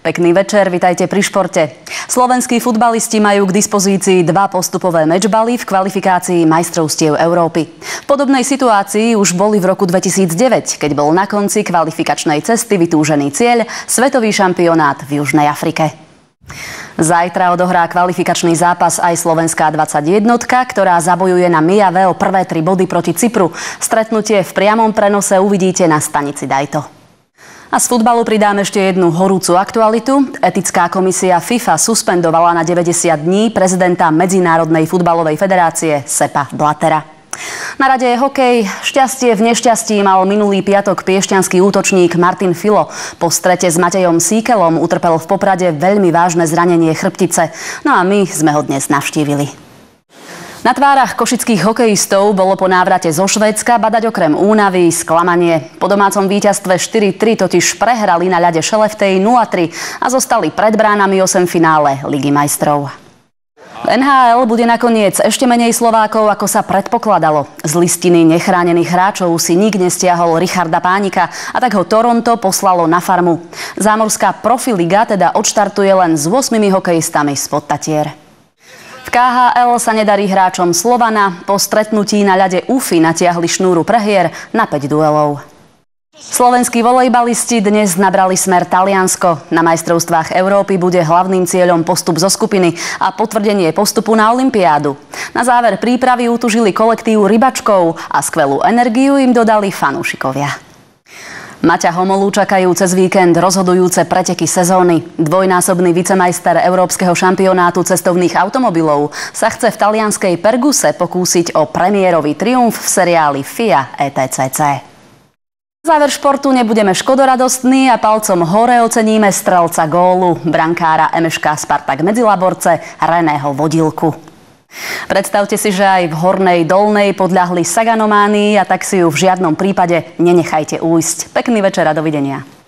Pekný večer, vitajte pri športe. Slovenskí futbalisti majú k dispozícii 2 postupové mečbaly v kvalifikácii majstrovstiev Európy. V podobnej situácii už boli v roku 2009, keď bol na konci kvalifikačnej cesty vytúžený cieľ svetový šampionát v Južnej Afrike. Zajtra odohrá kvalifikačný zápas aj slovenská 21, ktorá zabojuje na Miave o prvé 3 body proti Cypru. Stretnutie v priamom prenose uvidíte na stanici Dajto. A z futbalu pridám ešte jednu horúcu aktualitu. Etická komisia FIFA suspendovala na 90 dní prezidenta Medzinárodnej futbalovej federácie Seppa Blattera. Na rade je hokej. Šťastie v nešťastí mal minulý piatok piešťanský útočník Martin Filo. Po strete s Matejom Síkelom utrpel v Poprade veľmi vážne zranenie chrbtice. No a my sme ho dnes navštívili. Na tvárach košických hokejistov bolo po návrate zo Švédska badať okrem únavy sklamanie. Po domácom víťazstve 4-3 totiž prehrali na ľade Šeleftej 0-3 a zostali pred bránami 8 finále Ligy majstrov. V NHL bude nakoniec ešte menej Slovákov, ako sa predpokladalo. Z listiny nechránených hráčov si nik nestiahol Richarda Pánika a tak ho Toronto poslalo na farmu. Zámorská profiliga teda odštartuje len s 8 hokejistami z Podtatier. V KHL sa nedarí hráčom Slovana. Po stretnutí na ľade Ufy natiahli šnúru prehier na 5 duelov. Slovenskí volejbalisti dnes nabrali smer Taliansko. Na majstrovstvách Európy bude hlavným cieľom postup zo skupiny a potvrdenie postupu na olympiádu. Na záver prípravy utužili kolektív rybačkov a skvelú energiu im dodali fanúšikovia. Maťa Homolu čakajú cez víkend rozhodujúce preteky sezóny. Dvojnásobný vicemajster Európskeho šampionátu cestovných automobilov sa chce v talianskej Perguse pokúsiť o premiérový triumf v seriáli FIA ETCC. Záver športu nebudeme škodoradostní a palcom hore oceníme strelca gólu, brankára MŠK Spartak Medzilaborce Reného Vodilku. Predstavte si, že aj v Hornej Dolnej podľahli Saganománi a tak si ju v žiadnom prípade nenechajte újsť. Pekný večer a dovidenia.